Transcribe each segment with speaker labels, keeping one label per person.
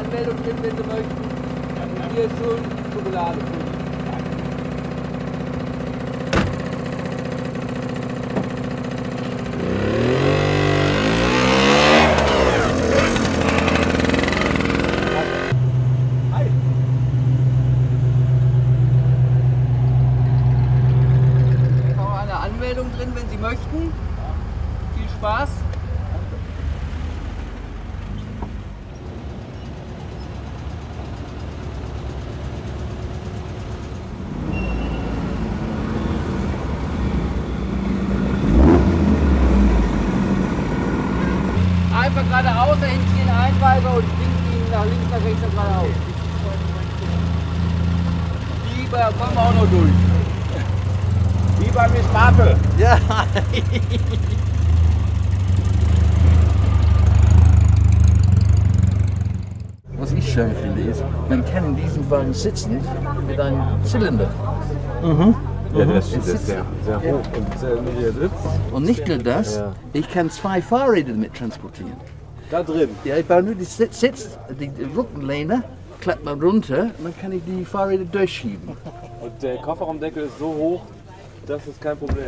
Speaker 1: Anmeldung drin, wenn Sie möchten. Und hier ist schon Schokolade. Anmeldung drin, wenn Sie möchten. Viel Spaß. Einfach geradeaus, da hinten stehen Einweiser und winken Ihnen nach links, nach rechts, nach geradeaus. Die kommen wir auch noch durch.
Speaker 2: Wie bei Miss Marple.
Speaker 1: Ja.
Speaker 3: Was ich schön finde ist, man kann in diesem Wagen sitzen mit einem Zylinder.
Speaker 2: Ja, das ist sehr hoch und sehr niedriger Sitz.
Speaker 3: Und nicht nur das, ich kann 2 Fahrräder damit transportieren.
Speaker 2: Da drin.
Speaker 3: Ja, ich baue nur die Sitz, die Rückenlehne, klappt man runter und dann kann ich die Fahrräder durchschieben.
Speaker 2: Und der Kofferraumdeckel ist so hoch, das ist kein Problem.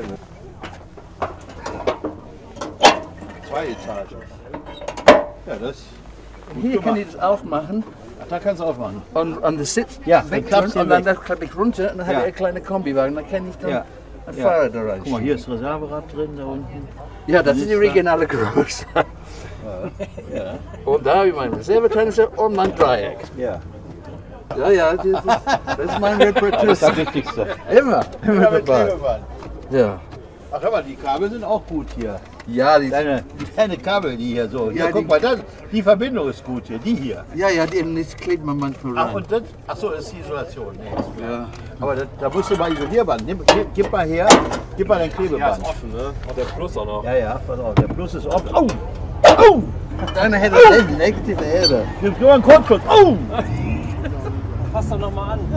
Speaker 4: 2 Etagen. Ja, das.
Speaker 3: Und hier kann ich das aufmachen.
Speaker 4: Da kannst du aufmachen.
Speaker 3: Und das Sitz
Speaker 4: Ja,
Speaker 3: wegtun
Speaker 4: dann
Speaker 3: und dann das klappe ich runter und dann habe ich einen kleinen Kombiwagen. Dann kann ich dann ein Fahrrad da rein.
Speaker 4: Guck mal, hier ist Reserverad drin, da unten.
Speaker 3: Ja, das ist die regionale Größe.
Speaker 4: Ja.
Speaker 3: Und da habe ich mein Reserveteil und mein Dreieck.
Speaker 4: Ja.
Speaker 3: Ja, das ist mein Repertoire.
Speaker 4: Das ist das Wichtigste.
Speaker 3: Immer
Speaker 4: Mit
Speaker 3: dabei.
Speaker 4: Klebeband.
Speaker 3: Ja.
Speaker 4: Ach, hör mal, die Kabel sind auch gut hier.
Speaker 3: Ja,
Speaker 4: Deine Kabel, die hier so.
Speaker 3: Ja,
Speaker 4: Hier, guck mal, die Verbindung ist gut hier, die hier.
Speaker 3: das klebt man manchmal rein.
Speaker 4: Ach, und das? Ach so, das ist die Isolation. Nee,
Speaker 3: Ja.
Speaker 4: aber da musst du mal Isolierband. Gib mal her, gib mal dein
Speaker 2: Ja,
Speaker 4: Klebeband.
Speaker 2: ist offen, ne? Und der Plus auch noch.
Speaker 4: Ja, pass auf, der Plus ist offen. Oh! Oh!
Speaker 3: Deine hätte negative Erde.
Speaker 4: Gib nur einen Kurzschluss. Oh!
Speaker 2: Fass doch noch mal an.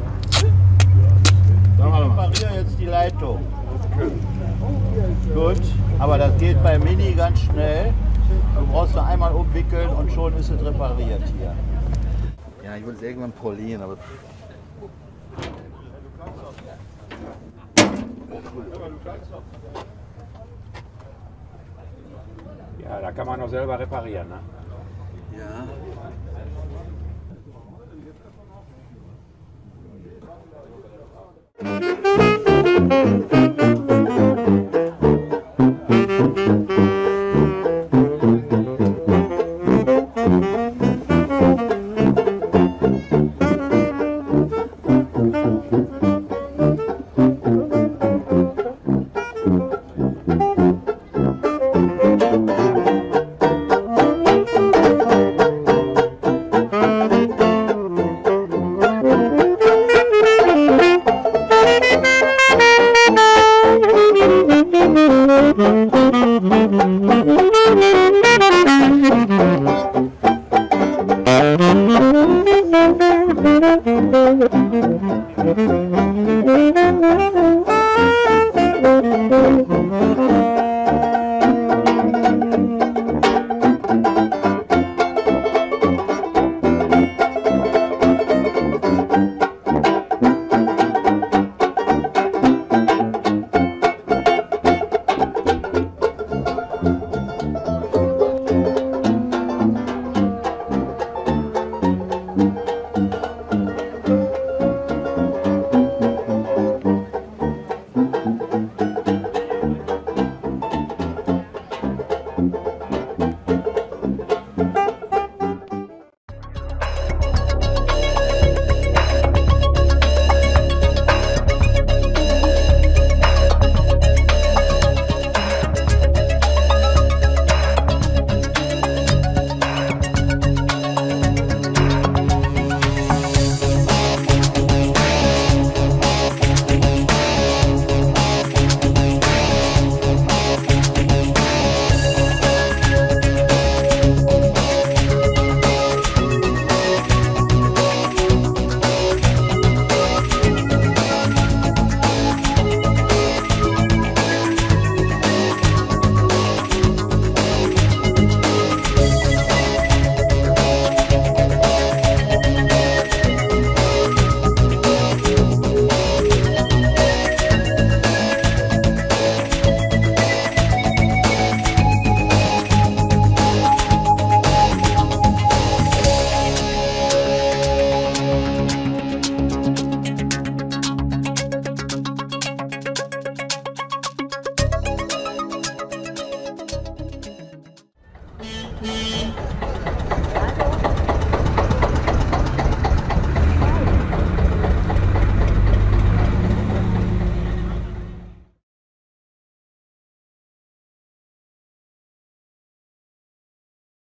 Speaker 4: Ich repariere jetzt die Leitung. Gut, aber das geht bei Mini ganz schnell. Du brauchst nur einmal umwickeln und schon ist es repariert hier.
Speaker 3: Ja, ich will es irgendwann polieren, aber.
Speaker 2: Ja, da kann man noch selber reparieren, ne?
Speaker 3: Ja.